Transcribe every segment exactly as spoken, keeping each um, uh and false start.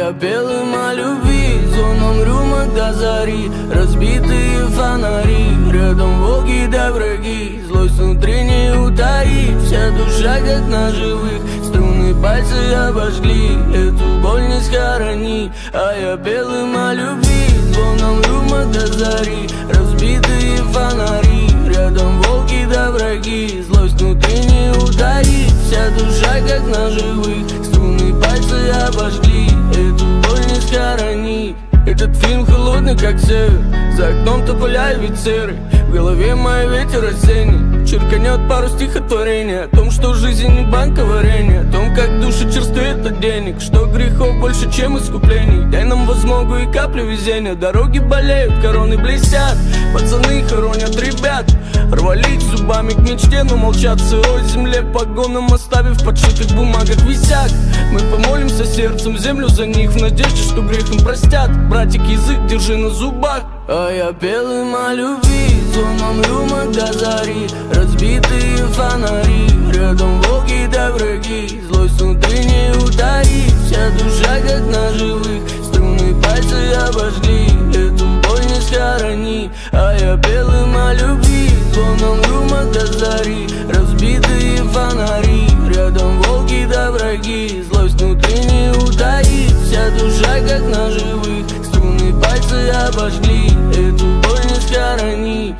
я пел им о любви, звоном рюмок до зари, разбитые фонари, рядом волки да враги, злость внутри не утаить, вся душа как ножевых, струны пальцы обожгли, эту боль не схоронить. А я пел им о любви, звоном рюмок до зари, разбитые фонари, рядом волки да враги, злость внутри не утаить, вся душа как ножевых, струны пальцы обожгли, эту боль не схоронить. Этот фильм холодный, как север, за окном тополя и офицеры, в голове мой ветер осенний, черканет пару стихотворений о том, что жизнь не банка варенья, о том, как душа черствеет от денег, что грехов больше, чем искуплений. Дай нам возмогу и каплю везения, дороги болеют, короны блестят, пацаны хоронят ребят, рвались зубами к мечте, но молчат в сырой земле, погоном оставив в подшитых бумагах висяк. Мы помолимся сердцем землю за них, в надежде, что грех им простят. Братик, язык держи на зубах. А я пел им о любви, звоном рюмок до зари, разбитые фонари, рядом волки да враги, злость внутри не утаить, вся душа как ножевых, струны пальцы обожгли, эту боль не схоронить. А я пел им о любви, звоном рюмок до зари, разбитые фонари, рядом волки да враги, злость внутри не утаить, вся душа как ножевых, струны пальцы обожгли, эту боль не схоронить.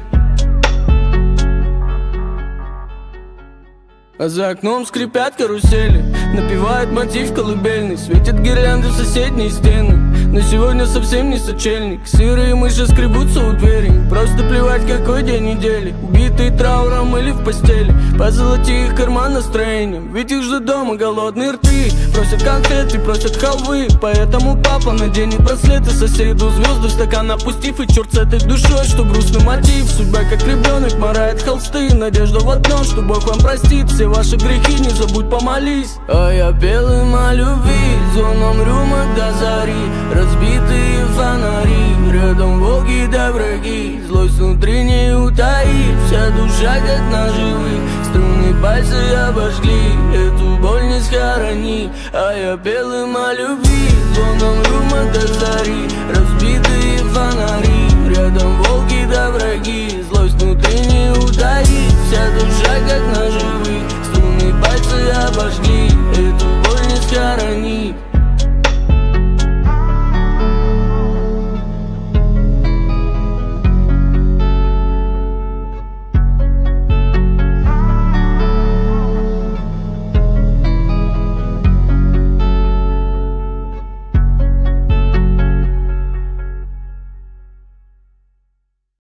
А за окном скрипят карусели, напевает мотив колыбельный, светят гирлянды в соседние стены, но сегодня совсем не сочельник, сырые мыши скребутся у двери, просто плевать какой день недели, убитые трауром или в постели, позолоти их карман настроением, ведь их ждут дома голодные рты, просят конфеты, просят халвы, поэтому папа наденет браслеты соседу, звезды в стакан опустив, и черт с этой душой, что грустный мотив, судьба как ребенок морает холсты, надежда в одно, что Бог вам простит все ваши грехи, не забудь помолись. А я пел им о любви, звоном рюмок до зари, разбитые фонари, рядом волки да враги, злость внутри не утаить, вся душа как ножевых, струны пальцы обожгли, эту боль не схоронить. А я пел им о любви, звоном рюмок до зари, разбитые фонари, рядом волки да враги, злость внутри не утаить, вся душа как ножевых, струны пальцы обожгли, эту боль не схоронить.